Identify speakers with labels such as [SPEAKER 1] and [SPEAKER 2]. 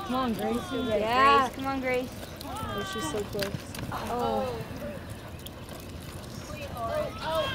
[SPEAKER 1] Come on, Gracie.
[SPEAKER 2] Yeah. Grace, come on, Grace.
[SPEAKER 1] Oh, she's so close.
[SPEAKER 2] Oh.
[SPEAKER 3] Oh.